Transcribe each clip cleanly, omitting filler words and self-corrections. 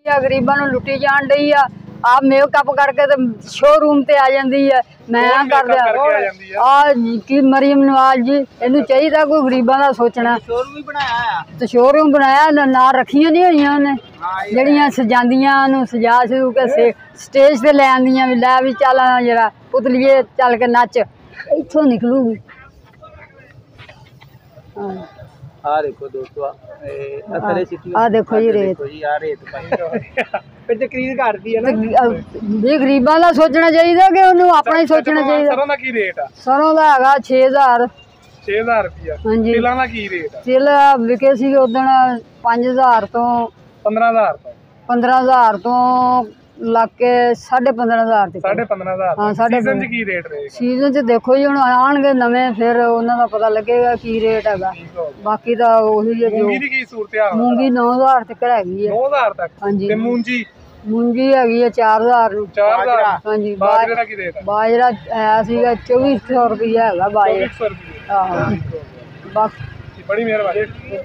गरीबां नूं लुटी जान डई आ। आप मेकअप करके ते शोरूम ते आ जांदी है। मैं कर दिया कि मरीम नवाज जी इनू चाहिए कोई गरीबां दा सोचना। तो शोरूम बनाया ना रखियां नहीं हुई उन्हें जड़ियां सजांदियां सजा सजू के स्टेज ते लै आंदियां भी लै भी चल जरा पुतलिए चल के नच इत्थों निकलूगी। आ देखो दोस्तों आ देखो जी रेत गरीबां दा सोचना चाहिए कि उन्होंने अपना ही सोचना चाहिए। सरों दा हैगा 6000 रुपया। हाँ जी तिल विके सी उदण 5000 तो 15000 तो लाके 15,500 सीजन च देखो जी हुण आउणगे नवें फिर उन्हां दा पता लगेगा की रेट हैगा। बाकी तो ओही है जो मूंगी 9000 तक हैगी है। हाँ जी मूंजी हैगी है 4000। हाँ जी बाजरा है सीगा 2400 रुपया हैगा बाजरा। बड़ी मेहरबानी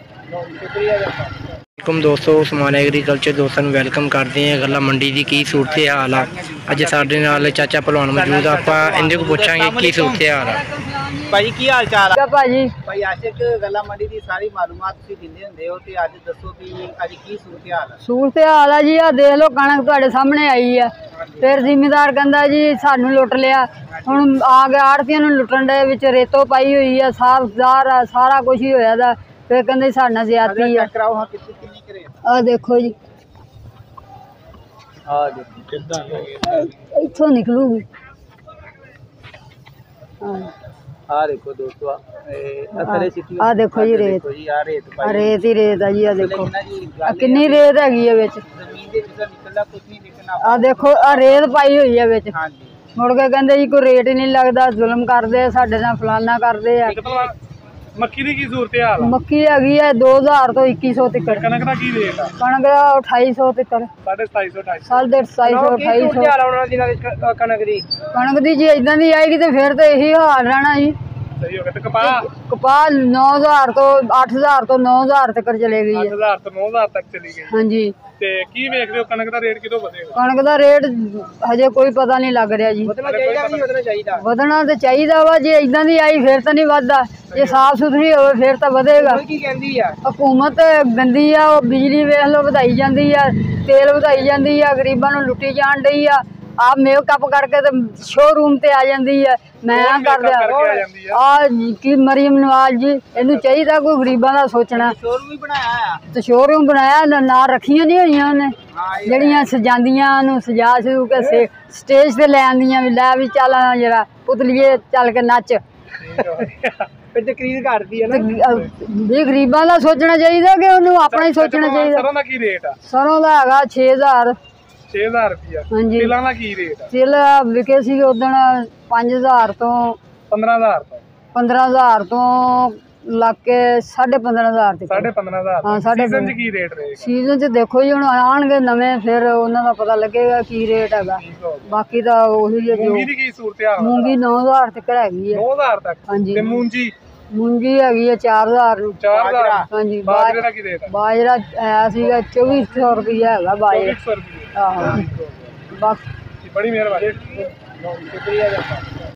दोस्तों उस्मान एग्रीकल्चर दोस्तों वेलकम करते हैं। गल्ला मंडी की की सूरत हाल आ। अज साडे नाल चाचा भलवान मौजूद आपां इहदे को पुछांगे की सूरत हाल आ। भाई की हाल चाल है भाई? भाई आशिक गल्ला मंडी की सारी मालूमात तुसीं दिंदे हुंदे हो ते अज दसो कि अज की सूरत हाल है? सूरत हाल है जी आ देख लो कणक तुहाडे सामने आई है। फिर जिमीदार कहंदा जी सानू लुट लिया। हुण आ गया आड़तियां नूं लुटण दे विच रेतो पाई हुई है साफदार सारा कुछ ही होया दा। फिर कहंदे साडे ज्यादती है। आ देखो जी इत्थों निकलूगी। आ देखो दोस्तों आ देखो जी रेत रेत ही रेत है जी। आ देखो कितनी रेत हैगी है विच। आ देखो आ रेत पाई हुई है विच। मुड़ के कहंदे जी कोई रेट ही नहीं लगता जुल्म करदे साडे नाल फलाना करदे आ। मक्की दी की सूरत हाल? मक्की हैगी है 2000 तो 2100 तक। कणक दा की रेट है? कणक दा 2800 तक 250 कणक दी जी इदां दी आएगी तो फिर तो यही हाल रहना जी। सही हो गया। तो कपास 9000 तो 8000 तो 9000 तक चले गई है। 8000 तो 9000 तक चली गई। हाँ जी ते की वेख रहे हो कणक दा रेट किदों वधेगा? कणक दा रेट हजे कोई पता नहीं लग रहा जी। वधना तो चाहिए वा जे इदां दी आई फिर तो नहीं वधदा। जे साफ सुथरी हो फिर तो वधेगा। हुकूमत गंदी आ बिजली वेख लो वधाई जांदी आ तेल वधाई जांदी आ गरीबां नूं लुटी जान डई आ। आप मेकअप करके ते शोरूम ते आ जांदी है। मैं कर दिया कि मरीम नवाज जी इनू चाहिए कोई गरीबां दा सोचना। तो शोरूम बनाया ना रखियां नहीं हुई उन्हें जड़ियां सजांदियां सजा सजू के स्टेज ते लै आंदियां भी लै भी चल जरा पुतलिए चल के नच गरीबां दा सोचना चाहिए कि उन्होंने अपना ही सोचना चाहिए। सरों दा हैगा 6000 रुपया। हाँ जी तिलां दा की रेट है? तिल विके सी उदण 5000 तो 15000 तो लाके 15,500 तक 15,500। हाँ सीजन च की रेट रहेगा? सीजन च देखो जी हुण आउणगे नवें फिर उन्हां दा पता लगेगा की रेट हैगा। बाकी तो ओही है जो मूंगी 9000 तक हैगी है। 9000 तक? हाँ जी मूंजी हैगी है 4000। हाँ जी बाजरा है सीगा 2400 रुपया हैगा बाजरा। बड़ी मेहरबानी।